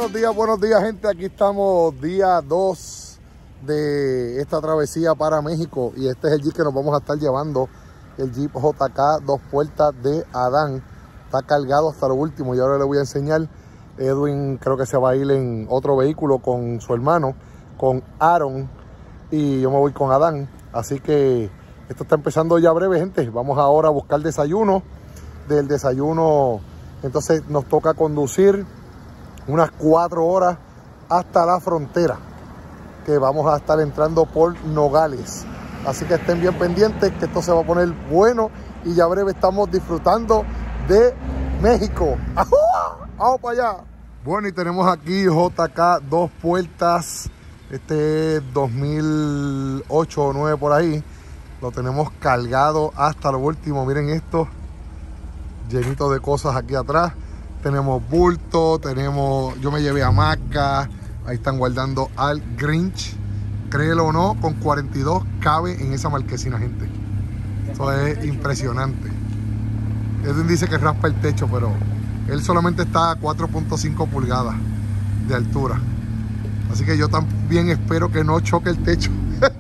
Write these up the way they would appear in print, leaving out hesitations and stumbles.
buenos días, gente. Aquí estamos día 2 de esta travesía para México. Y este es el Jeep que nos vamos a estar llevando. El Jeep JK 2 puertas de Adán. Está cargado hasta lo último y ahora le voy a enseñar. Edwin creo que se va a ir en otro vehículo con su hermano, con Aaron. Y yo me voy con Adán. Así que esto está empezando ya breve, gente. Vamos ahora a buscar desayuno. Del desayuno, entonces nos toca conducir unas 4 horas hasta la frontera, que vamos a estar entrando por Nogales. Así que estén bien pendientes, que esto se va a poner bueno y ya breve estamos disfrutando de México. ¡Ajúa! ¡Vamos para allá! Bueno, y tenemos aquí JK 2 puertas. Este es 2008 o 9 por ahí. Lo tenemos cargado hasta lo último. Miren esto, llenito de cosas aquí atrás. Tenemos bulto, yo me llevé hamaca. Ahí están guardando al Grinch. Créelo o no, con 42 cabe en esa marquesina, gente. Eso es impresionante. Edwin dice que raspa el techo, pero él solamente está a 4.5 pulgadas de altura. Así que yo también espero que no choque el techo.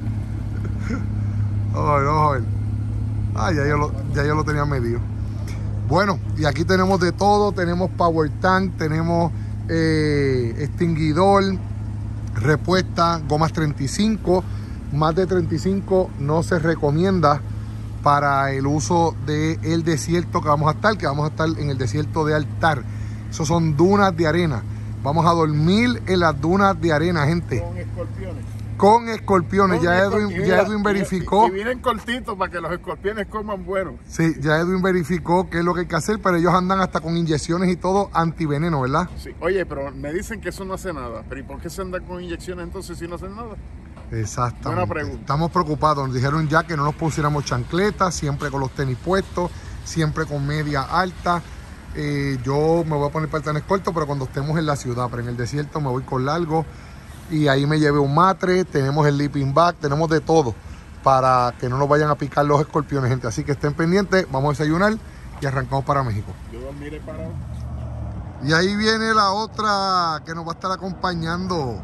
Vamos a ver. Ah, ya yo lo tenía medido. Bueno, y aquí tenemos de todo. Tenemos power tank, tenemos extinguidor, respuesta, gomas 35. Más de 35 no se recomienda para el uso del desierto que vamos a estar, en el desierto de Altar. Esos son dunas de arena. Vamos a dormir en las dunas de arena, gente. Con escorpiones. Con escorpiones. Ya Edwin verificó. Y vienen cortitos para que los escorpiones coman bueno. Sí, ya Edwin verificó qué es lo que hay que hacer, pero ellos andan hasta con inyecciones y todo antiveneno, ¿verdad? Sí. Oye, pero me dicen que eso no hace nada. ¿Pero y por qué se anda con inyecciones entonces si no hacen nada? Exactamente. Buena pregunta. Estamos preocupados. Nos dijeron ya que no nos pusiéramos chancletas, siempre con los tenis puestos, siempre con media alta. Yo me voy a poner pantalón corto, pero cuando estemos en la ciudad, pero en el desierto me voy con largo. Y ahí me llevé un matre, tenemos el sleeping bag, tenemos de todo para que no nos vayan a picar los escorpiones, gente. Así que estén pendientes, vamos a desayunar y arrancamos para México. Yo dormiré parado. Y ahí viene la otra que nos va a estar acompañando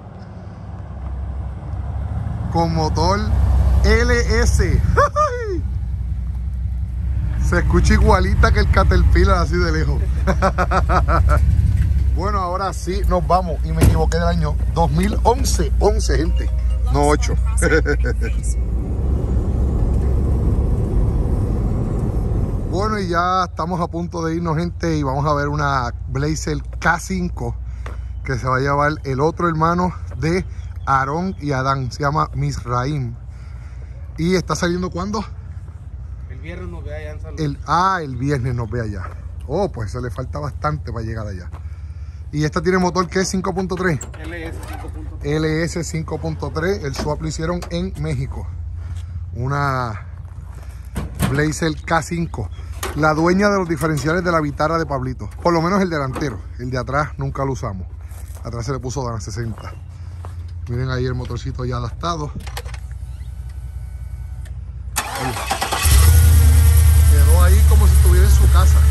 con motor LS. Se escucha igualita que el Caterpillar así de lejos. Bueno, ahora sí nos vamos y me equivoqué del año 2011. 11, gente, no 8. Bueno, y ya estamos a punto de irnos, gente, y vamos a ver una Blazer K5 que se va a llevar el otro hermano de Aarón y Adán. Se llama Misraim. ¿Y está saliendo cuándo? El viernes nos ve allá en San Luis. El viernes nos ve allá. Oh, pues se le falta bastante para llegar allá. Y esta tiene motor que es 5.3. LS 5.3. El swap lo hicieron en México. Una Blazer K5. La dueña de los diferenciales de la Vitara de Pablito. Por lo menos el delantero. El de atrás nunca lo usamos. Atrás se le puso Dana 60. Miren ahí el motorcito ya adaptado. Quedó ahí como si estuviera en su casa.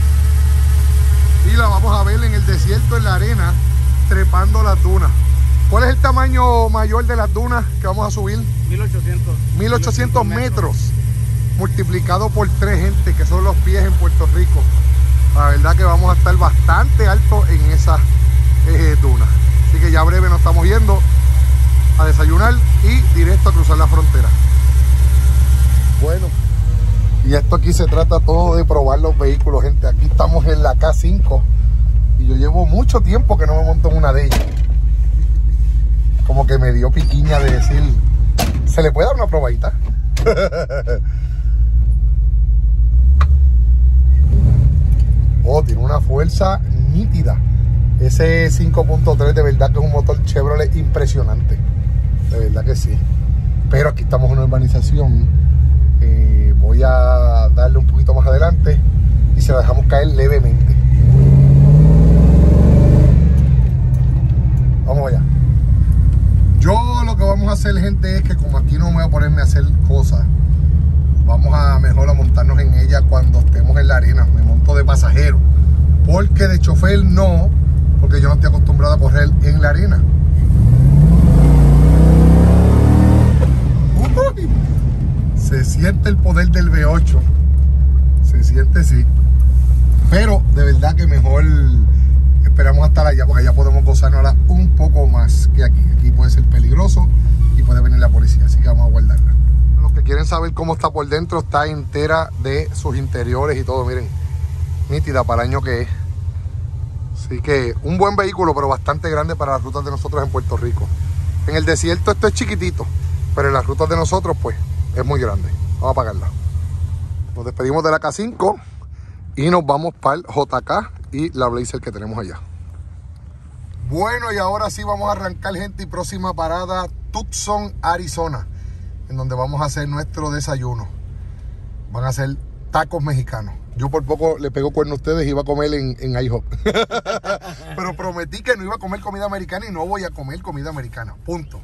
Y la vamos a ver en el desierto, en la arena, trepando las dunas. ¿Cuál es el tamaño mayor de las dunas que vamos a subir? 1800 metros. Multiplicado por 3, gente, que son los pies en Puerto Rico. La verdad que vamos a estar bastante alto en esas dunas. Así que ya breve nos estamos yendo a desayunar y directo a cruzar la frontera. Bueno, y esto aquí se trata todo de probar los vehículos, gente. Aquí estamos en la K5 y yo llevo mucho tiempo que no me monto en una de ellas. Como que me dio piquiña de decir, ¿se le puede dar una probadita? Oh, tiene una fuerza nítida. Ese 5.3 de verdad que es un motor Chevrolet impresionante. De verdad que sí. Pero aquí estamos en una urbanización. Voy a darle un poquito más adelante y se la dejamos caer levemente. Vamos allá. Yo lo que vamos a hacer, gente, es que como aquí no me voy a ponerme a hacer cosas, vamos a mejor a montarnos en ella cuando estemos en la arena. Me monto de pasajero, porque de chofer no, porque yo no estoy acostumbrado a correr en la arena. Uy, se siente el poder del V8, se siente, sí, pero de verdad que mejor esperamos hasta allá, porque allá podemos gozarnos un poco más que aquí. Aquí puede ser peligroso y puede venir la policía, así que vamos a guardarla. Los que quieren saber cómo está por dentro, está entera de sus interiores y todo, miren, nítida para el año que es. Así que un buen vehículo, pero bastante grande para las rutas de nosotros en Puerto Rico. En el desierto esto es chiquitito, pero en las rutas de nosotros pues es muy grande. Vamos a apagarla. Nos despedimos de la K5 y nos vamos para el JK y la Blazer que tenemos allá. Bueno, y ahora sí vamos a arrancar, gente, y próxima parada, Tucson, Arizona, en donde vamos a hacer nuestro desayuno. Van a ser tacos mexicanos. Yo por poco le pego cuerno a ustedes y iba a comer en IHOP. Pero prometí que no iba a comer comida americana y no voy a comer comida americana. Punto.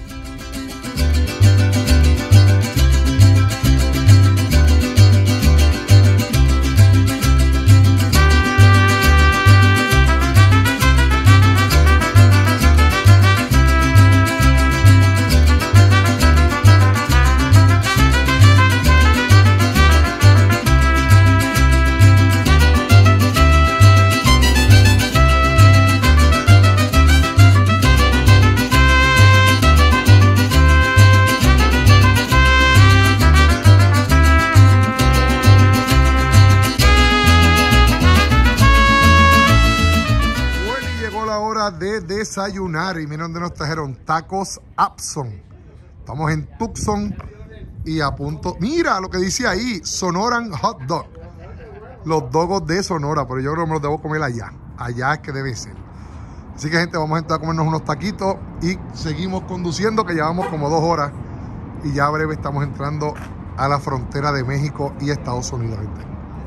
De desayunar y miren dónde nos trajeron tacos Upson. Estamos en Tucson y a punto, mira lo que dice ahí, Sonoran Hot Dog, los dogos de Sonora, pero yo creo que me los debo comer allá es que debe ser. Así que, gente, vamos a entrar a comernos unos taquitos y seguimos conduciendo, que llevamos como 2 horas y ya breve estamos entrando a la frontera de México y Estados Unidos, gente.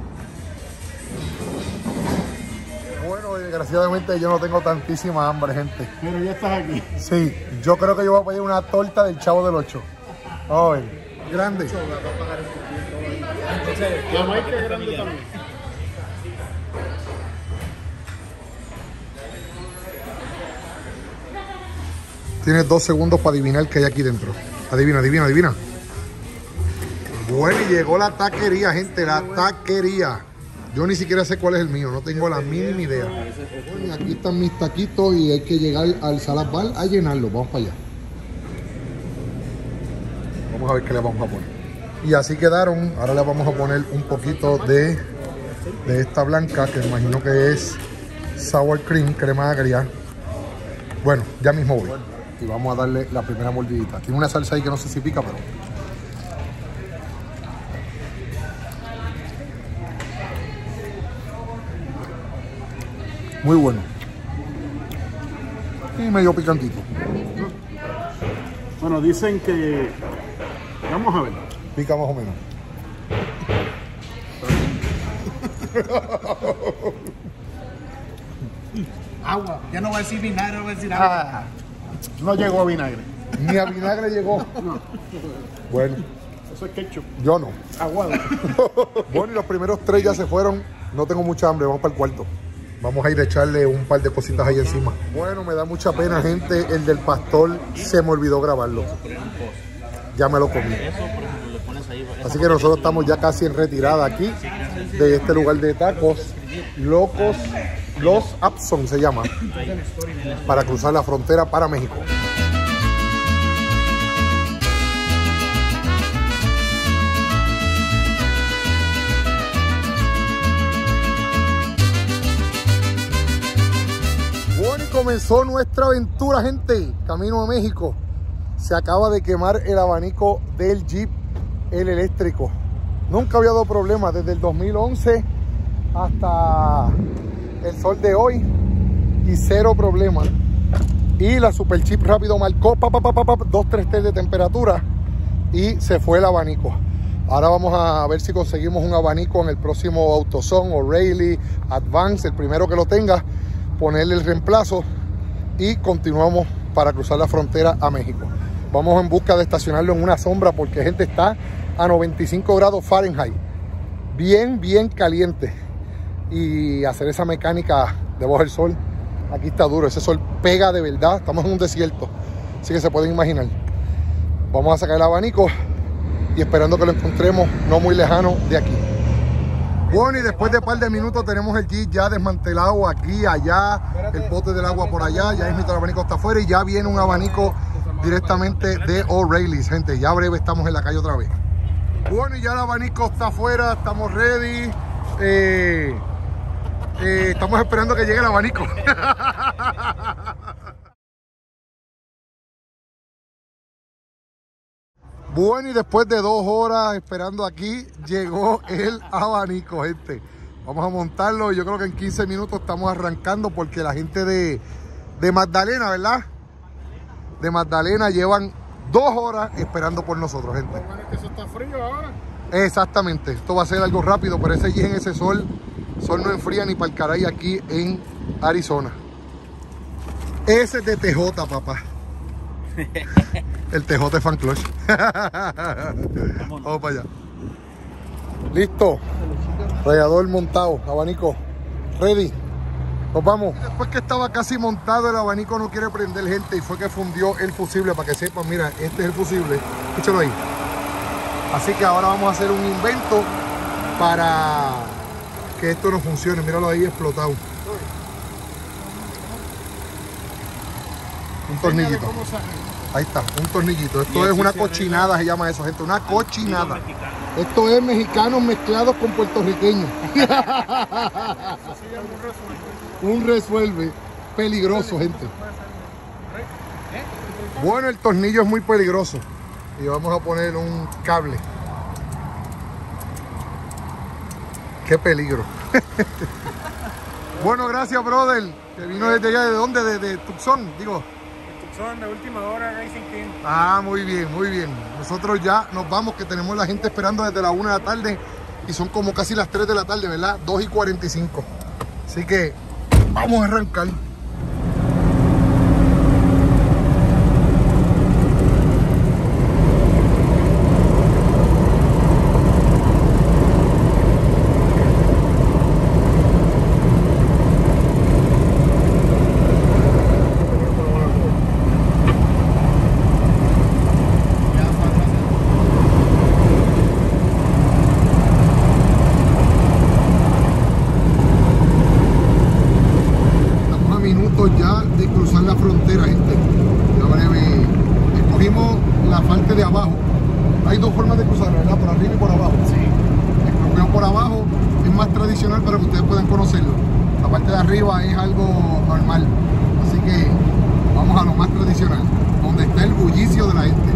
Desgraciadamente yo no tengo tantísima hambre, gente. Pero ya estás aquí. Sí, yo creo que yo voy a pedir una torta del Chavo del 8. A ver, grande. Jamaica grande también. Tienes 2 segundos para adivinar qué hay aquí dentro. Adivina, adivina, adivina. Bueno, y llegó la taquería, gente, la taquería. Yo ni siquiera sé cuál es el mío, no tengo la mínima idea. Bueno, y aquí están mis taquitos y hay que llegar al Salad Bar a llenarlo. Vamos para allá. Vamos a ver qué le vamos a poner. Y así quedaron. Ahora le vamos a poner un poquito de esta blanca, que imagino que es sour cream, crema agria. Bueno, ya mismo voy. Y vamos a darle la primera mordidita. Tiene una salsa ahí que no sé si pica, pero... muy bueno. Y medio picantito. Bueno, dicen que... Vamos a ver. Pica más o menos. Agua. Ya no voy a decir vinagre, voy a decir agua. No llegó a vinagre. Ni a vinagre llegó. No. Bueno. Eso es ketchup. Yo no. Aguado. Bueno, y los primeros 3 ya se fueron. No tengo mucha hambre, vamos para el cuarto. Vamos a ir a echarle un par de cositas ahí encima. Bueno, me da mucha pena, gente. El del pastor se me olvidó grabarlo. Ya me lo comí. Así que nosotros estamos ya casi en retirada aquí de este lugar de tacos. Locos, los Upson se llama. Para cruzar la frontera para México. Comenzó nuestra aventura, gente, camino a México. Se acaba de quemar el abanico del Jeep, el eléctrico. Nunca había dado problemas desde el 2011 hasta el sol de hoy y 0 problemas. Y la Super Chip rápido marcó 2-3 test de temperatura y se fue el abanico. Ahora vamos a ver si conseguimos un abanico en el próximo AutoZone o Rayleigh Advance, el primero que lo tenga, ponerle el reemplazo y continuamos para cruzar la frontera a México. Vamos en busca de estacionarlo en una sombra porque, gente, está a 95 grados Fahrenheit, bien caliente, y hacer esa mecánica debajo del sol aquí está duro, ese sol pega de verdad, estamos en un desierto, así que se pueden imaginar. Vamos a sacar el abanico y esperando que lo encontremos no muy lejano de aquí. Bueno, y después de un par de minutos tenemos el Jeep ya desmantelado aquí, allá, el bote del agua por allá, ya el abanico está afuera y ya viene un abanico directamente de O'Reilly's, gente. Ya breve estamos en la calle otra vez. Bueno, y ya el abanico está afuera, estamos ready. Estamos esperando que llegue el abanico. Bueno, y después de 2 horas esperando aquí, llegó el abanico, gente. Vamos a montarlo. Yo creo que en 15 minutos estamos arrancando porque la gente de Magdalena, ¿verdad? De Magdalena llevan 2 horas esperando por nosotros, gente. Bueno, es que eso está frío ahora. Exactamente. Esto va a ser algo rápido, pero ese en ese sol no enfría ni para el caray aquí en Arizona. Ese es de TJ, papá. El TJ Fan Clutch. Vamos para allá. Listo. Radiador montado, abanico ready. Nos vamos. Después que estaba casi montado, el abanico no quiere prender, gente, y fue que fundió el fusible. Para que sepan, mira, este es el fusible. Escúchalo ahí. Así que ahora vamos a hacer un invento para que esto no funcione. Míralo ahí explotado. Un tornillito. Ahí está, un tornillito. Esto es una cochinada, se llama eso, gente. Una cochinada. Esto es mexicanos mezclados con puertorriqueños. Un resuelve peligroso, gente. Bueno, el tornillo es muy peligroso. Y vamos a poner un cable. Qué peligro. Bueno, gracias, brother. Que vino desde allá, ¿de dónde? De Tucson, digo. Son de última hora Racing Team. Ah, muy bien, muy bien. Nosotros ya nos vamos, que tenemos la gente esperando desde la 1 de la tarde y son como casi las 3 de la tarde, ¿verdad? 2:45. Así que vamos a arrancar. Ya de cruzar la frontera, gente. Ya breve. Escogimos la parte de abajo. Hay 2 formas de cruzar, ¿verdad? Por arriba y por abajo. Sí. Escogimos por abajo, es más tradicional para que ustedes puedan conocerlo. La parte de arriba es algo normal. Así que vamos a lo más tradicional, donde está el bullicio de la gente.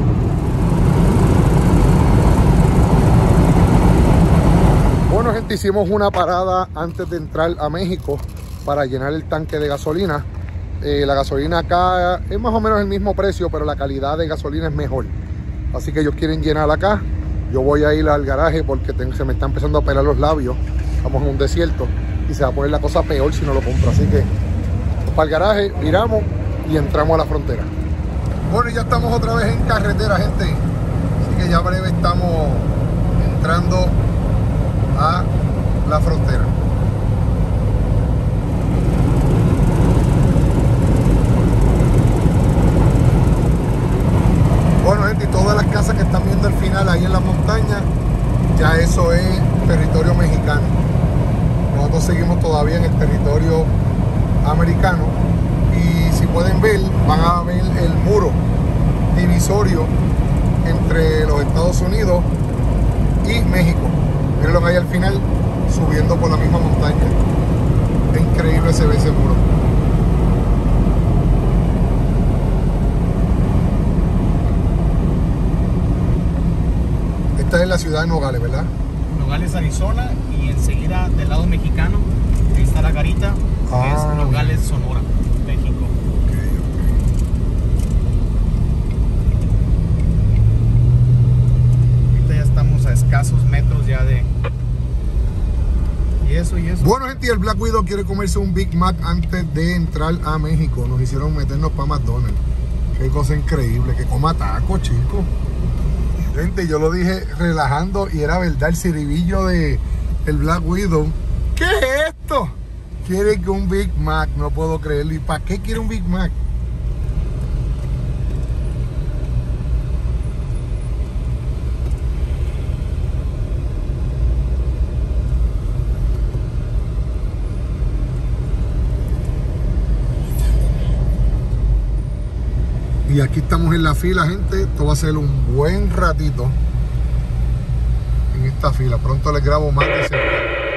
Bueno, gente, hicimos una parada antes de entrar a México para llenar el tanque de gasolina. La gasolina acá es más o menos el mismo precio, pero la calidad de gasolina es mejor. Así que ellos quieren llenar acá. Yo voy a ir al garaje porque se me están empezando a pelar los labios. Estamos en un desierto y se va a poner la cosa peor si no lo compro. Así que para el garaje, viramos y entramos a la frontera. Bueno, ya estamos otra vez en carretera, gente. Así que ya breve estamos entrando a la frontera. Bueno, gente, y todas las casas que están viendo al final ahí en la montaña, ya eso es territorio mexicano. Nosotros seguimos todavía en el territorio americano y si pueden ver, van a ver el muro divisorio entre los Estados Unidos y México. Miren lo que hay al final, subiendo por la misma montaña. Es increíble se ve ese muro. Esta es la ciudad de Nogales, ¿verdad? Nogales, Arizona, y enseguida del lado mexicano, ahí está la garita, que es Nogales, Sonora, México. Ahorita ya estamos a escasos metros ya de... Y eso. Bueno, gente, y el Black Widow quiere comerse un Big Mac antes de entrar a México. Nos hicieron meternos para McDonald's. Qué cosa increíble, que coma taco, chicos. Gente, yo lo dije relajando y era verdad, el ciribillo de el Black Widow. ¿Qué es esto? Quiere que un Big Mac, no puedo creerlo. ¿Y para qué quiere un Big Mac? Y aquí estamos en la fila, gente. Esto va a ser un buen ratito en esta fila. Pronto les grabo más de cerca.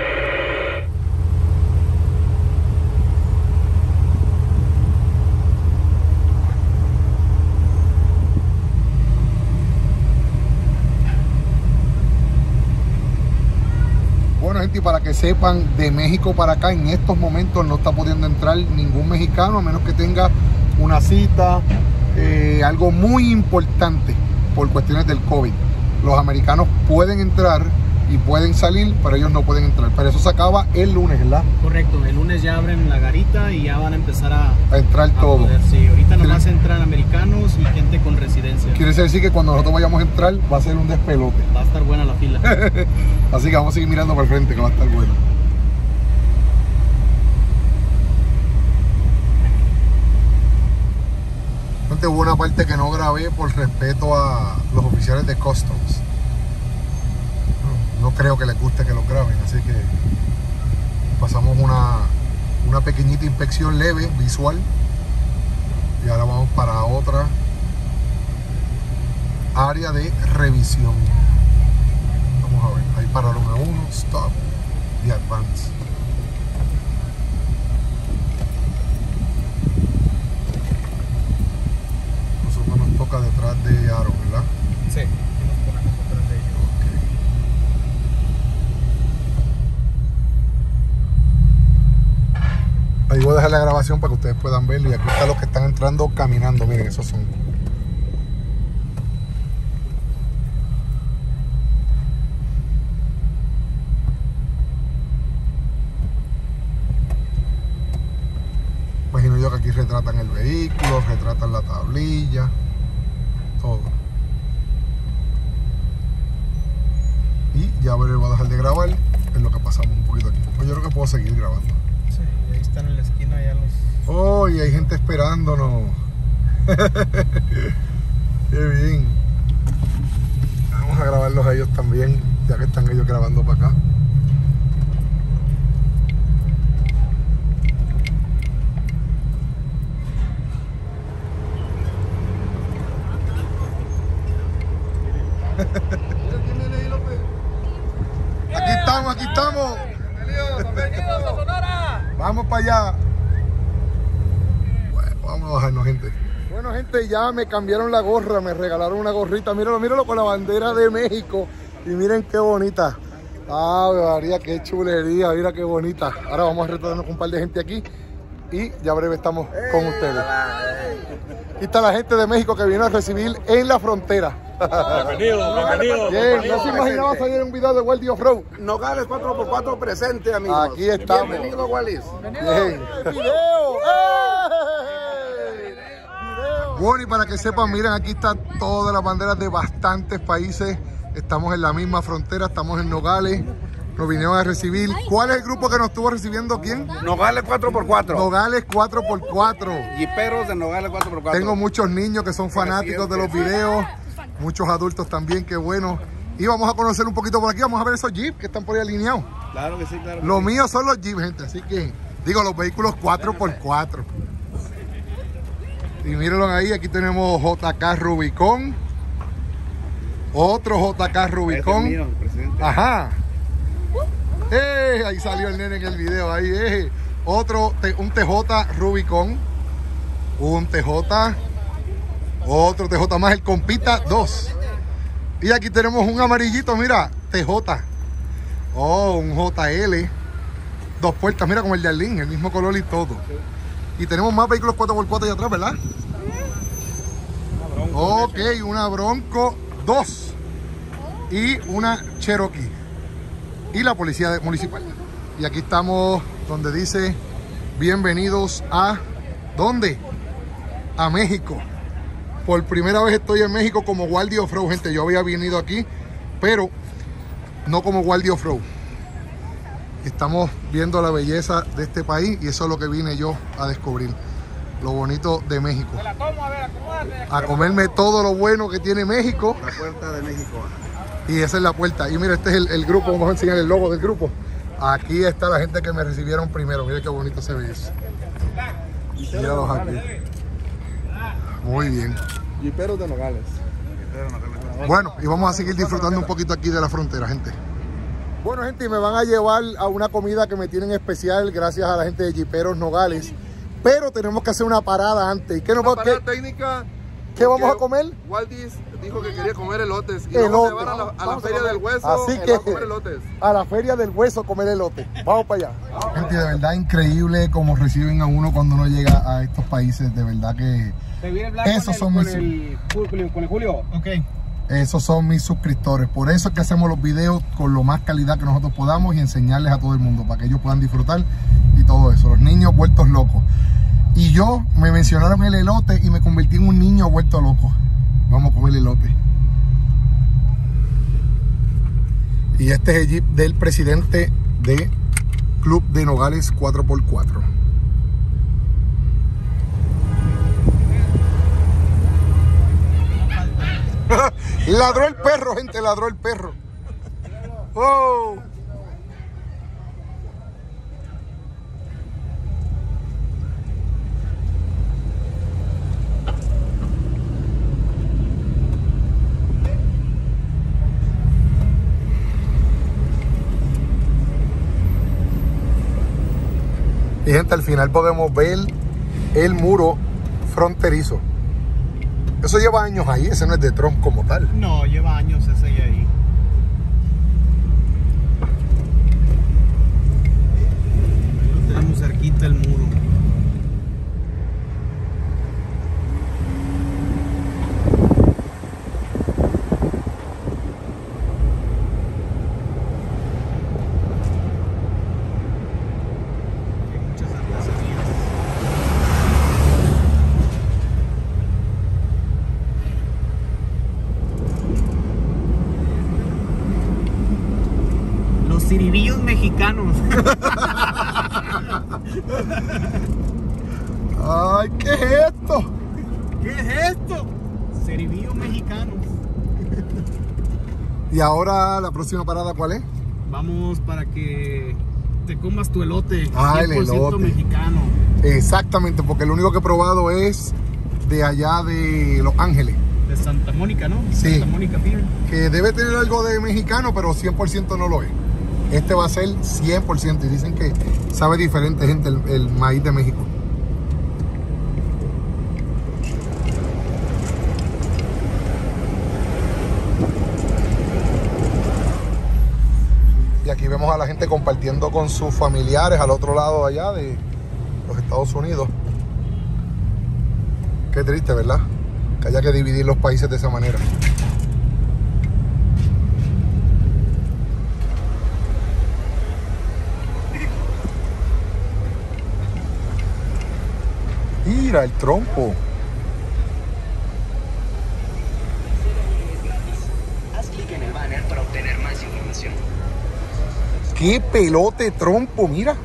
Bueno, gente, y para que sepan, de México para acá en estos momentos no está pudiendo entrar ningún mexicano, a menos que tenga una cita, algo muy importante por cuestiones del COVID. Los americanos pueden entrar y pueden salir, pero ellos no pueden entrar. Pero eso se acaba el lunes, ¿verdad? Correcto, el lunes ya abren la garita y ya van a empezar a entrar todo. Poder, sí, ahorita nomás entran americanos y gente con residencia. Quiere decir que cuando nosotros vayamos a entrar va a ser un despelote. Va a estar buena la fila. Así que vamos a seguir mirando para el frente, que va a estar bueno. Hubo una parte que no grabé por respeto a los oficiales de Customs. No creo que les guste que los graben, así que pasamos una pequeñita inspección leve, visual, y ahora vamos para otra área de revisión. Vamos a ver, ahí pararon a uno, stop y advance. Toca detrás de Aaron, ¿verdad? Sí, aquí nos ponemos detrás de ellos. Ahí voy a dejar la grabación para que ustedes puedan verlo. Y aquí están los que están entrando caminando. Miren, esos son. Imagino yo que aquí retratan el vehículo, retratan la tablilla. Todo. Y ya voy a dejar de grabar en lo que pasamos un poquito aquí. Pues yo creo que puedo seguir grabando. Sí, ahí están en la esquina ya los... Oh, y hay gente esperándonos. Qué bien. Vamos a grabarlos a ellos también, ya que están ellos grabando para acá. Aquí estamos. ¡Bienvenidos a Sonora! Vamos para allá. Bueno, vamos a bajarnos, gente. Bueno, gente, ya me cambiaron la gorra, me regalaron una gorrita. Míralo, míralo, con la bandera de México. Y miren qué bonita. Ah, María, qué chulería, mira qué bonita. Ahora vamos a retornarnos con un par de gente aquí y ya breve estamos con ustedes. Aquí está la gente de México que vino a recibir en la frontera. Bienvenido. Bien, no se imaginaba salir en un video de Waldy Off-Road. Nogales 4x4 presente, amigos. Aquí estamos. Bienvenido, Wallis. Bien. ¡Video! Bueno, y para que sepan, miren, aquí están todas las banderas de bastantes países. Estamos en la misma frontera, estamos en Nogales. Nos vinieron a recibir. ¿Cuál es el grupo que nos estuvo recibiendo? ¿Quién? Nogales 4x4. Nogales 4x4. Jiperos de Nogales 4x4. Tengo muchos niños que son fanáticos de los videos. Muchos adultos también, qué bueno. Y vamos a conocer un poquito por aquí. Vamos a ver esos jeeps que están por ahí alineados. Claro que sí, claro. Que Los sí. míos son los jeeps, gente. Así que, digo, los vehículos 4x4. Y mírenlo ahí. Aquí tenemos JK Rubicon. Otro JK Rubicon. Ese es mío, presidente. Ajá. Ahí salió el nene en el video. Ahí, Otro, un TJ Rubicon. Un TJ. Otro TJ más, el Compita 2. Y aquí tenemos un amarillito, mira, TJ. Oh, un JL. 2 puertas, mira, como el de Arlene, el mismo color y todo. Y tenemos más vehículos 4x4 allá atrás, ¿verdad? Ok, una Bronco 2. Y una Cherokee. Y la policía municipal. Y aquí estamos donde dice, bienvenidos a, ¿dónde? A México. Por primera vez estoy en México como Waldy Off-Road, gente. Yo había venido aquí, pero no como Waldy Off-Road. Estamos viendo la belleza de este país y eso es lo que vine yo a descubrir. Lo bonito de México. A comerme todo lo bueno que tiene México. La puerta de México. Y esa es la puerta. Y mira, este es el grupo. Vamos a enseñar el logo del grupo. Aquí está la gente que me recibieron primero. Mira qué bonito se ve eso. Míralos aquí. Muy bien. Jiperos de Nogales. Bueno, y vamos a seguir disfrutando un poquito aquí de la frontera, gente. Bueno, gente, y me van a llevar a una comida que me tienen especial gracias a la gente de Jiperos Nogales. Pero tenemos que hacer una parada antes. ¿Qué nos va a técnica? ¿Qué vamos a comer? Waldis dijo que quería comer elotes. Y Elote. vamos a llevar a la feria del hueso. Así a que comer elotes. a la feria del hueso a comer elote. Vamos para allá. Gente, de verdad increíble cómo reciben a uno cuando uno llega a estos países. De verdad que esos son mis... con el Julio. Ok. Esos son mis suscriptores. Por eso es que hacemos los videos con lo más calidad que nosotros podamos y enseñarles a todo el mundo para que ellos puedan disfrutar y todo eso. Los niños vueltos locos. Y yo me mencionaron el elote y me convertí en un niño vuelto loco. Vamos a comer elote. Y este es el jeep del presidente de Club de Nogales 4x4. Ladró el perro, gente, ladró el perro. ¡Oh! Y gente, al final podemos ver el muro fronterizo. Eso lleva años ahí, ese no es de Trump como tal. No, lleva años ese ahí. Lo tenemos cerquita el muro. Hay muchas artesanías. Los ciribillos mexicanos. Ay, ¿qué es esto? ¿Qué es esto? Ciribillos mexicanos. Y ahora la próxima parada, ¿cuál es? Vamos para que te comas tu elote. Ah, el 100% elote. mexicano. Exactamente, porque lo único que he probado es de allá de Los Ángeles, De Santa Mónica, ¿no? Sí. Santa Mónica Pier. que debe tener algo de mexicano, pero 100% no lo es. Este va a ser 100% y dicen que sabe diferente, gente, el maíz de México. Y aquí vemos a la gente compartiendo con sus familiares al otro lado allá de los Estados Unidos. Qué triste, ¿verdad? Que haya que dividir los países de esa manera. Mira el trompo. Haz clic en el banner para obtener más información. ¡Qué pelote trompo! Mira.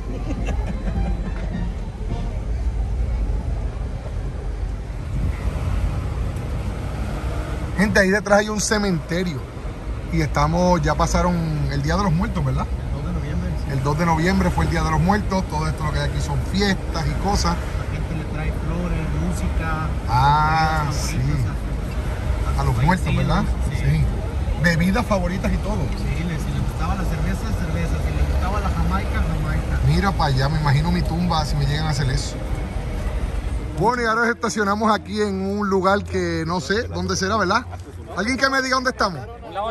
Gente, ahí detrás hay un cementerio. Y estamos, ya pasaron el Día de los Muertos, ¿verdad? El 2 de noviembre. Sí. El 2 de noviembre fue el Día de los Muertos. Todo esto lo que hay aquí son fiestas y cosas. La gente le trae flores, música. Ah, bebidas sí. favoritas A los muertos, fallecidos, ¿verdad? Sí. Bebidas favoritas y todo. Sí, si le gustaba la cerveza, cerveza. Si le gustaba la jamaica, jamaica. Mira para allá, me imagino mi tumba si me llegan a hacer eso. Bueno, y ahora nos estacionamos aquí en un lugar que no sé dónde será, ¿verdad? ¿Alguien que me diga dónde estamos?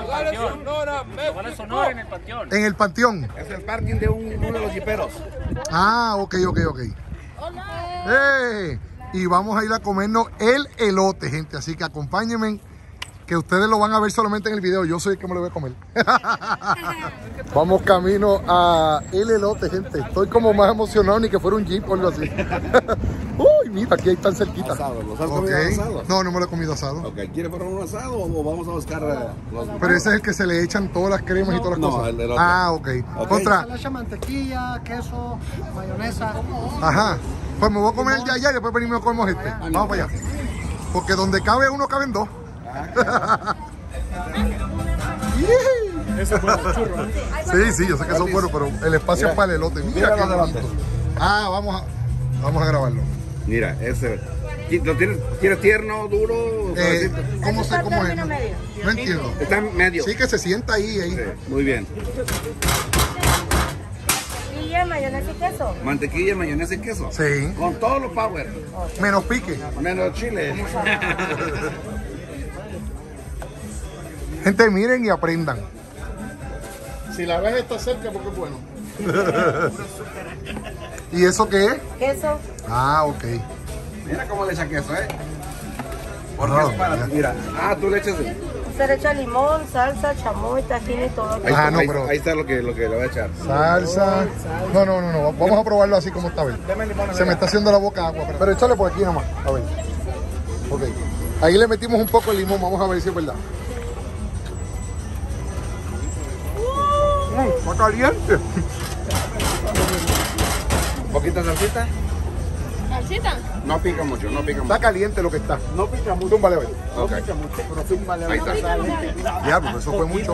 Sonora en el Panteón. En el Panteón. Es el parking de uno de los jiperos. Ah, ok. Y vamos a ir a comernos el elote, gente. Así que acompáñenme, que ustedes lo van a ver solamente en el video. Yo soy el que me lo voy a comer. Vamos camino a el elote, gente. Estoy como más emocionado ni que fuera un jeep o algo así. Uy, mira, aquí están cerquita. Asado, ¿los has Ok. comido asados? No, no me lo he comido asado. Ok, ¿quiere probar un asado o vamos a buscar los... Pero ese es el que se le echan todas las cremas y todas las No, cosas. el otro. Ah, ok. Ok. Contra. Le echa mantequilla, queso, mayonesa. Ajá. Pues me voy a comer el de allá y después venimos y comemos este. Vamos para allá. Porque donde cabe uno, caben dos. Eso fue el churro. Sí, sí, yo sé que son buenos, pero el espacio es para el elote. Mira qué los bonito. Ah, vamos a grabarlo. Mira, ese... ¿Lo quieres tierno, duro? suavecito? ¿Cómo sé cómo es? No entiendo. Está en medio. Sí, que se sienta ahí. Sí, muy bien. ¿Y mayonesa y queso? Mantequilla, mayonesa y queso. Sí. Con todos los power. Menos pique. Menos chile. Gente, miren y aprendan. Si la ves está cerca porque es bueno. ¿Y eso qué es? Queso. Ah, ok. Mira cómo le echa queso, ¿eh? Porque No, es para... ya. Mira. Ah, tú le echas... Usted le echa limón, salsa, chamoy, tajín y todo. Ahí, Ah, está, no, ahí, pero- ahí está lo que le voy a echar. Salsa. No. Vamos a probarlo así como está. A ver. Se me está haciendo la boca agua. Pero échale por aquí nomás. A ver. Ok. Ahí le metimos un poco de limón. Vamos a ver si es verdad. Está caliente. Un poquito de salsita. ¿Salsita? No pica mucho, no pica Está mucho. caliente lo que está. No pica mucho. Túmbale a ver. Ok. Ahí está. Diablo, eso fue mucho.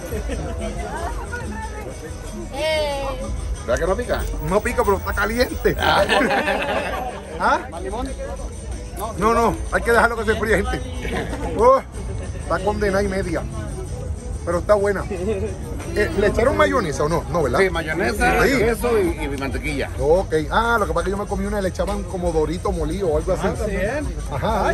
¿Verdad que no pica? No pica, pero está caliente. ¿Ah? No, hay que dejarlo que se fríe, gente. Está condenada y media. Pero está buena. ¿Le echaron mayonesa o no? No, ¿verdad? Sí, mayonesa, Sí. queso y mantequilla. Ok. Ah, lo que pasa es que yo me comí una y le echaban como dorito molido o algo así. Ajá.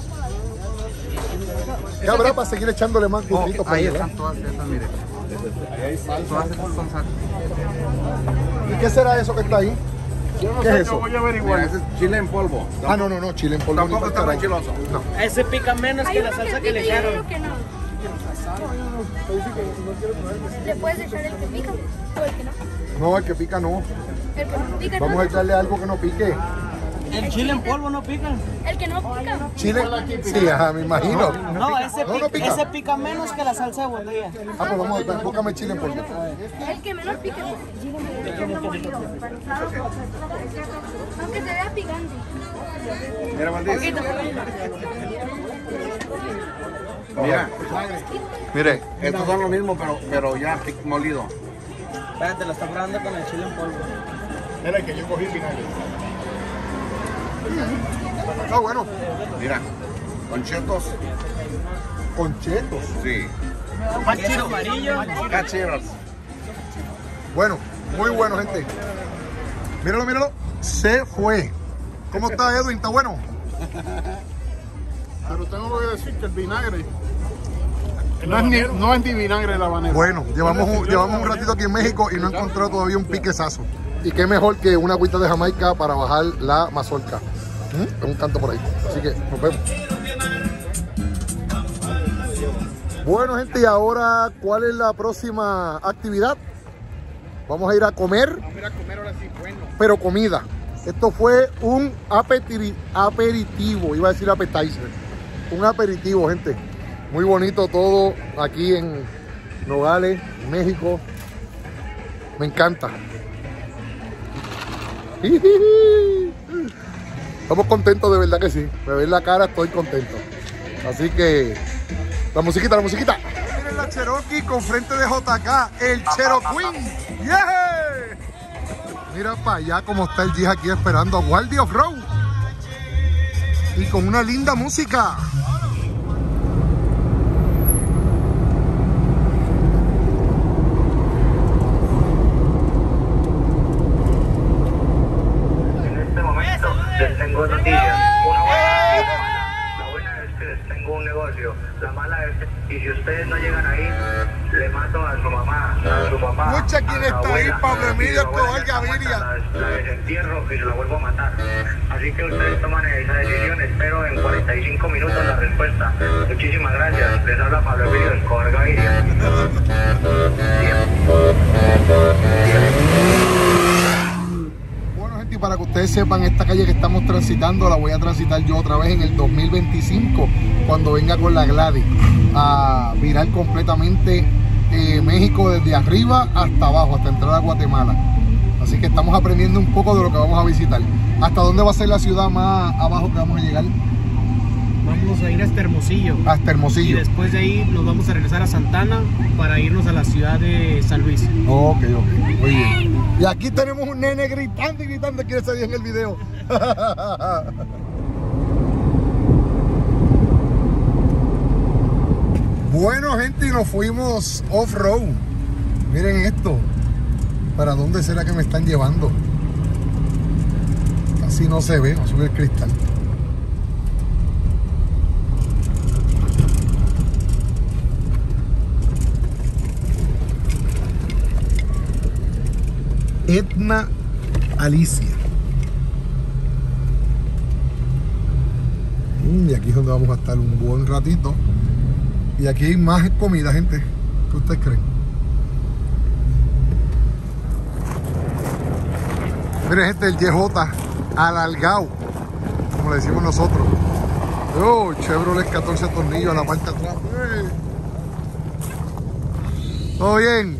¿Qué habrá para seguir echándole más duritos por ahí, ¿verdad? todas estas, mire. Todas estas son salsas. ¿Y qué será eso que está ahí? Yo no ¿Qué sé, es eso? yo voy a averiguar. Mira, ese es chile en polvo. Ah, no, chile en polvo. Tampoco ni está para muy chiloso. No. Ese pica menos que la salsa que le echaron. ¿Le puedes echar el que pica o el que no? No, el que pica no. El que no pica. Vamos a echarle algo que no pique. El chile en polvo no pica. El que no pica. Chile. Sí, ajá, me imagino. No, ese, No, no pica. ese pica menos que la salsa de botella. Ah, pues vamos a ver, búscame chile en polvo. El que menos pica. Aunque se vea picante. Mira, Valdés. Mira, Mire, estos son lo mismo, pero ya molido. Espérate, lo está probando con el chile en polvo. Era que yo cogí vinagre. está bueno. Mira, con chetos. Con chetos. Sí. Queso amarillo. Cacheros. Bueno, muy bueno, gente. Míralo. Se fue. ¿Cómo está, Edwin? ¿Está bueno? Pero tengo que decir que el vinagre no es ni vinagre el habanero. Bueno, llevamos un ratito aquí en México y no he encontrado todavía un piquezazo. Y qué mejor que una agüita de Jamaica para bajar la mazorca. Es un canto por ahí. Así que nos vemos. Bueno, gente, y ahora, ¿cuál es la próxima actividad? Vamos a ir a comer. Vamos a ir a comer ahora sí, bueno. Pero comida. Esto fue un aperitivo, iba a decir appetizer. Un aperitivo, gente. Muy bonito todo aquí en Nogales, México. Me encanta. Estamos contentos, de verdad que sí. Me ven la cara, estoy contento. Así que, la musiquita. Miren la Cherokee con frente de JK, el Cherokee. ¡Yeah! Mira para allá cómo está el Jeep aquí esperando a Guardia Off-Road. Y con una linda música. En este momento les tengo noticias. Una buena. La buena es que les tengo un negocio. La mala es que si ustedes no llegan ahí, le mato a su mamá, a su papá. Escucha quién a su está ahí, abuela, Pablo y Emilio su abuela Escobar ya está Gaviria. muerta, la desentierro y se la vuelvo a matar. Así que ustedes toman esa decisión. Espero en 45 minutos la respuesta. Muchísimas gracias. Les habla Pablo Emilio Escobar Gaviria. Bueno, gente, y para que ustedes sepan, esta calle que estamos transitando la voy a transitar yo otra vez en el 2025, cuando venga con la Gladys a virar completamente México desde arriba hasta abajo, hasta entrar a Guatemala. Así que estamos aprendiendo un poco de lo que vamos a visitar. ¿Hasta dónde va a ser la ciudad más abajo que vamos a llegar? Vamos a ir hasta Hermosillo. Hasta Hermosillo. Y después de ahí nos vamos a regresar a Santana para irnos a la ciudad de San Luis. Ok, muy bien. Y aquí tenemos un nene gritando y gritando, quiere salir en el video. Bueno, gente, y nos fuimos off-road. Miren esto. ¿Para dónde será que me están llevando? Casi no se ve, vamos a subir el cristal. Etna Alicia. Y aquí es donde vamos a estar un buen ratito. Y aquí hay más comida, gente. ¿Qué ustedes creen? Miren, gente, el YJ alargado, como le decimos nosotros. Oh, Chevrolet 14 tornillos a la parte de atrás. ¿Todo bien?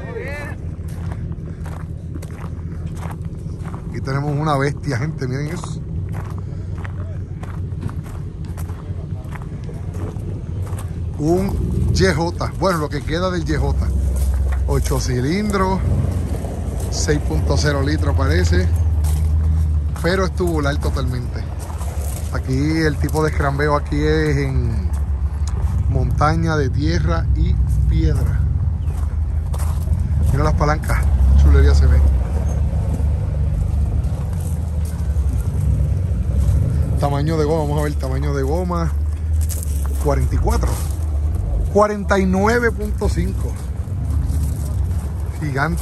Aquí tenemos una bestia, gente, miren eso. Un YJ, bueno, lo que queda del YJ. 8 cilindros, 6.0 litros parece, pero es tubular totalmente. Aquí el tipo de escrambeo aquí es en montaña de tierra y piedra. Mira las palancas, chulería se ve. Tamaño de goma, vamos a ver el tamaño de goma. 44, 49.5. Gigante.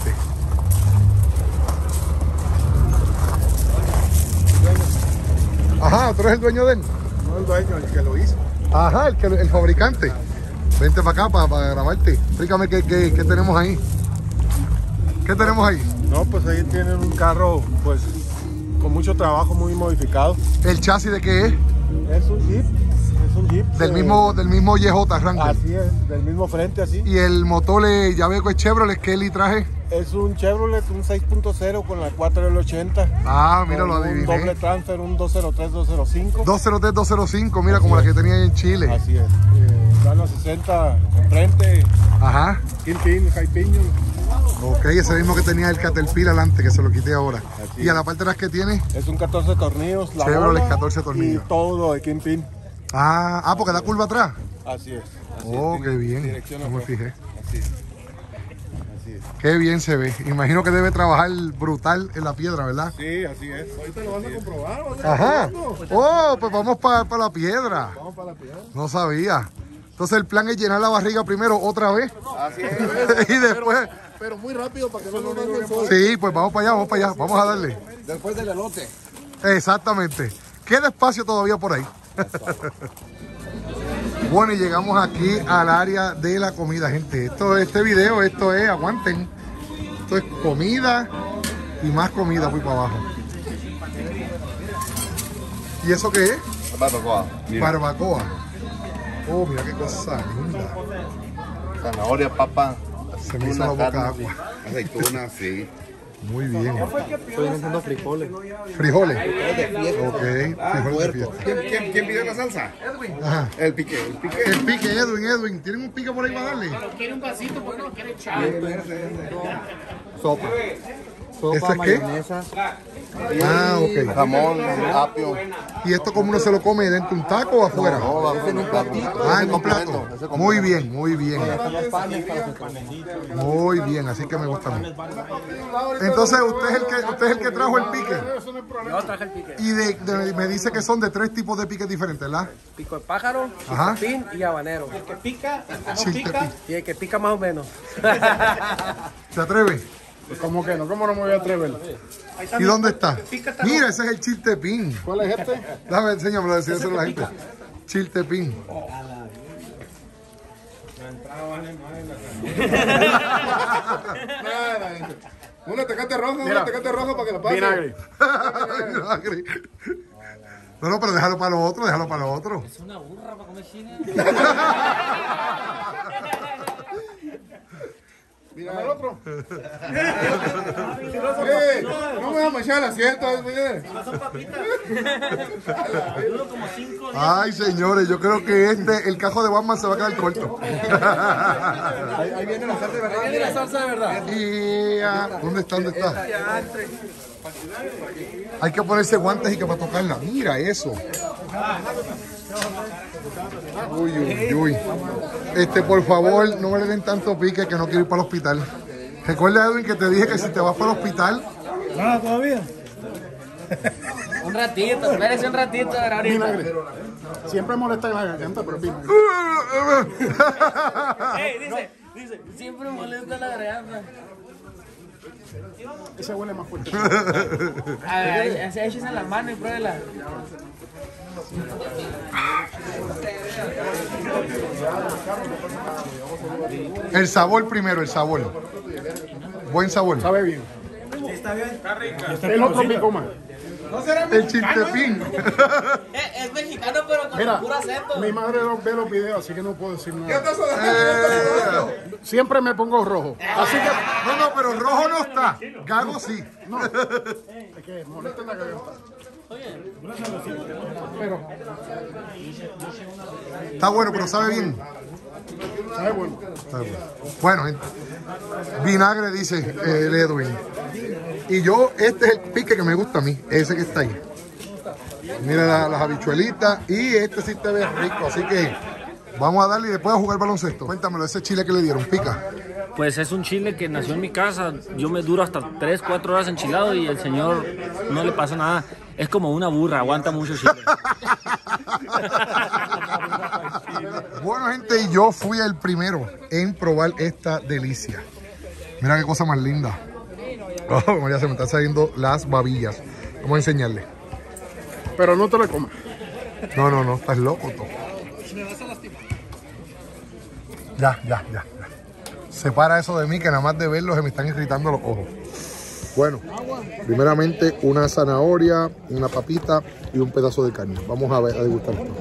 Ajá, ¿tú eres el dueño de él? No el dueño, el que lo hizo. Ajá, el fabricante. Vente para acá para grabarte. Explícame qué tenemos ahí. ¿Qué tenemos ahí? No, pues ahí tienen un carro, pues, con mucho trabajo, muy modificado. ¿El chasis de qué es? Es un Jeep. Es un Jeep. Del mismo YJ Wrangler. Así es, del mismo frente, así. Y el motor, ya veo que es Chevrolet, ¿qué litraje? Es un Chevrolet, un 6.0 con la 4 del 80. Ah, mira, lo adiviné. Un doble transfer, un 203-205. 203-205, mira, Así como es. la que tenía ahí en Chile. Así es. Gana 60 enfrente. Ajá. Kingpin, high pinion. Ok, ese mismo que tenía el Caterpillar adelante, que se lo quité ahora. Así Y a es. la parte de atrás que tiene. Es un 14 tornillos. La Chevrolet bola 14 tornillos. Y todo de Kingpin. Ah, porque da curva atrás. Así es. Así Oh, es. qué bien. Dirección No me atrás. fijé. Así es. Así es. Qué bien se ve. Imagino que debe trabajar brutal en la piedra, ¿verdad? Sí, así es. Ahorita lo vas a comprobar. Ajá. Oh, pues vamos para la piedra. Vamos para la piedra. No sabía. Entonces el plan es llenar la barriga primero otra vez. Así es. Y después. Pero muy rápido para que no nos mande el sol. Sí, pues vamos para allá, vamos para allá. Vamos a darle. Después del elote. Exactamente. Queda espacio todavía por ahí. Bueno, y llegamos aquí al área de la comida, gente. Este video, esto es, aguanten. Esto es comida y más comida muy para abajo. ¿Y eso qué es? Barbacoa. Mira, Barbacoa. Oh, mira qué cosa linda. zanahoria, papa. Se me hizo la boca agua. Aceitunas, sí. Muy bien. Estoy vendiendo frijoles. Frijoles. Ok, frijoles de fiesta. ¿Quién pide la salsa? Ajá. El pique. El pique, Edwin. ¿Tienen un pique por ahí para darle? ¿Quiere un vasito? ¿Por qué no quiere echar? Sopa. ¿Eso es qué? Mayonesa. Ah, ok. Jamón, apio. ¿Y esto cómo uno se lo come dentro de un taco o afuera? En un platito. Ah, en un plato. Muy bien, muy bien. Muy bien, así que me gusta a mí. Entonces, usted es el que trajo el pique. Yo traje el pique. Y me dice que son de 3 tipos de piques diferentes, ¿verdad? Pico de pájaro, Ajá. chiltepín y habanero. El que pica, el que no Chiltepín. pica y el que pica más o menos. ¿Se atreve? Pues, ¿cómo que no? ¿Cómo no me voy a atrever? ¿Y dónde está? Mira, ese es el chiltepín. ¿Cuál es este? Déjame enseñármelo, decírselo a la gente. Chiltepín. Nada. Una tecate rojo para que lo pase. Vinagre. Vinagre. No, pero déjalo para lo otro, Es una burra para comer chile. Mira el otro. No me vas a manchar el asiento. Son papitas. Duro como 5 días. Ay, señores, yo creo que el cajo de Batman se va a quedar corto. Ahí viene la salsa de verdad. Ahí viene la salsa de verdad. Y, ¿dónde está? Hay que ponerse guantes y que para tocarla. Mira eso. Uy. Por favor, no me le den tanto pique que no quiero ir para el hospital. Recuerda, Edwin, que te dije que si te vas para el hospital... Nada, todavía. Un ratito, espérese un ratito. Vinagre. Siempre molesta en la garganta, pero vinagre. Dice, siempre molesta la garganta. Ese huele más fuerte. A ver, échese en la mano y pruébela. El sabor primero, Buen sabor. Sabe bien. Sí, está bien. Está rica. El otro pico más. El chiltepín. Es mexicano, pero con Mira, puro acento. mi madre ve los videos, así que no puedo decir nada. Siempre me pongo rojo. Así que... No, pero rojo no está. Gago sí. No. Es que molesta en la garganta. Pero... Está bueno, pero sabe bien. Sabe bueno. Bueno, gente. Vinagre, dice el Edwin. Y yo, este es el pique que me gusta a mí, ese que está ahí. Mira las habichuelitas y este sí te ve rico, así que vamos a darle y después a jugar baloncesto. Cuéntamelo, ese chile que le dieron, pica. Pues es un chile que nació en mi casa, yo me duro hasta 3-4 horas enchilado y el señor no le pasa nada. Es como una burra, aguanta mucho chile. Bueno, gente, y yo fui el primero en probar esta delicia. Mira qué cosa más linda. Oh, María, se me están saliendo las babillas. Vamos a enseñarle. Pero no te lo comas. No, estás loco tú. Ya. Separa eso de mí, que nada más de verlo se me están irritando los ojos. Bueno, primeramente una zanahoria, una papita y un pedazo de carne. Vamos a degustar esto.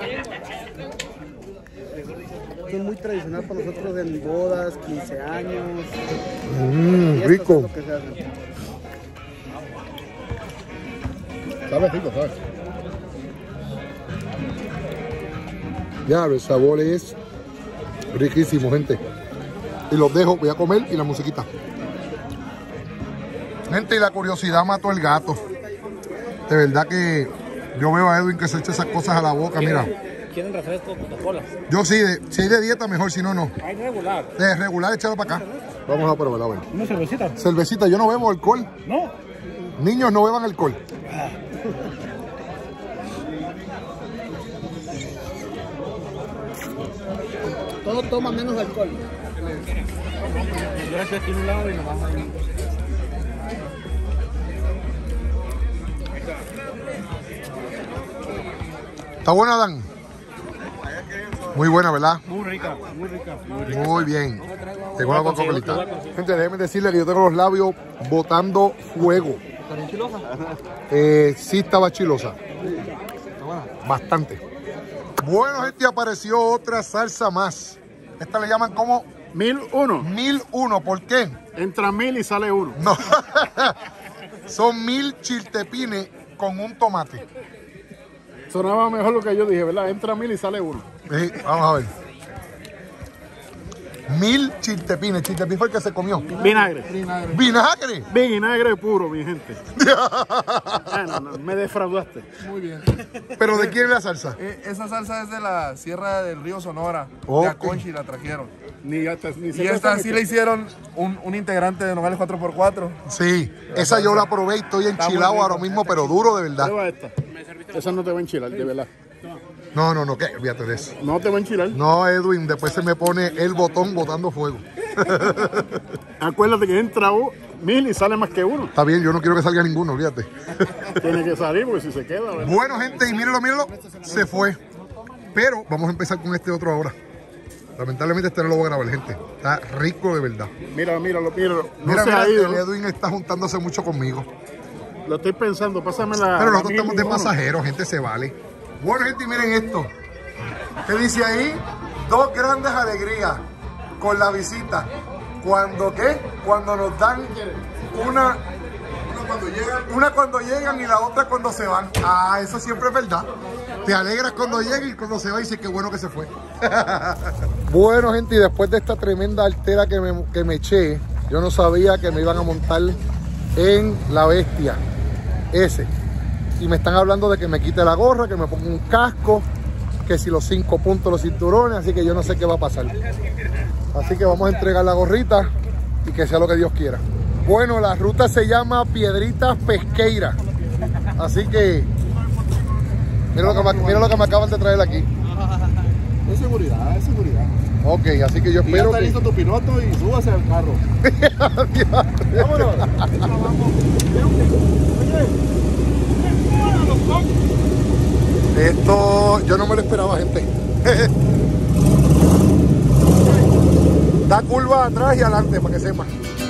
Es muy tradicional para nosotros en bodas, 15 años. Rico. Sabe rico, ¿sabes? Ya, el sabor es riquísimo, gente. Y los dejo, voy a comer y la musiquita. Gente, y la curiosidad mató el gato. De verdad que yo veo a Edwin que se echa esas cosas a la boca, mira. ¿Quieren refresco Coca-Cola? Yo sí, si hay de dieta mejor, si no, no. Hay regular. De regular, échalo para acá. Vamos a probar, a ver. ¿Una cervecita? Cervecita, yo no bebo alcohol. No. Niños, no beban alcohol. Todos toman menos alcohol. Yo estoy aquí en un lado y nomás ahí. ¿Está buena, Dan? Muy buena, ¿verdad? Muy rica. Muy bien. Tengo la Coca-Cola. Gente, déjenme decirle que yo tengo los labios botando fuego. ¿Está bien chilosa? Sí estaba chilosa. Bastante. Bueno, gente, apareció otra salsa más. Esta le llaman como 1001. 1001. ¿Por qué? Entra 1000 y sale 1. No. Son 1000 chiltepines con un tomate. Sonaba mejor lo que yo dije, ¿verdad? Entra 1000 y sale 1. Sí, vamos a ver. 1000 chiltepines. Chiltepín fue el que se comió. Vinagre. ¿Vinagre? Vinagre puro, mi gente. No, me defraudaste. Muy bien. ¿Pero de quién es la salsa? Esa salsa es de la Sierra del Río Sonora. Ok. De Aconchi la trajeron. Ni Y esta sí le hicieron un integrante de Nogales 4x4. Sí, esa yo la probé y estoy enchilado muy ahora mismo, pero duro de verdad. Prueba esta. Esa no te va a enchilar, de verdad. No, ¿qué? Olvídate de eso. No te va a enchilar. No, Edwin, después se me pone el botón botando fuego. Acuérdate que entra 1000 y sale más que 1. Está bien, yo no quiero que salga ninguno, olvídate. Tiene que salir porque si se queda, ¿verdad? Bueno, gente, y mírenlo, se fue. Pero vamos a empezar con este otro ahora. Lamentablemente este no lo voy a grabar, gente. Está rico de verdad. Míralo. No Mira, se ha ido. el Edwin está juntándose mucho conmigo. Lo estoy pensando, pásame la... Pero nosotros la estamos de mil, pasajeros, gente, se vale. Bueno, gente, miren esto. ¿Qué dice ahí? 2 grandes alegrías con la visita. ¿Cuándo qué? Cuando nos dan una cuando llegan y la otra cuando se van. Ah, eso siempre es verdad. Te alegras cuando llega y cuando se va y dices qué bueno que se fue. Bueno, gente, y después de esta tremenda altera que me eché, yo no sabía que me iban a montar en la bestia ese. Y me están hablando de que me quite la gorra, que me ponga un casco, que si los 5 puntos, los cinturones, así que yo no sé qué va a pasar. Así que vamos a entregar la gorrita y que sea lo que Dios quiera. Bueno, la ruta se llama Piedritas Pesqueira. Así que mira lo que me acaban de traer aquí. Es seguridad, es seguridad. Ok, así que yo espero ya está listo tu piloto y súbase al carro. Vámonos. Esto yo no me lo esperaba, gente. Da curva atrás y adelante para que sepan.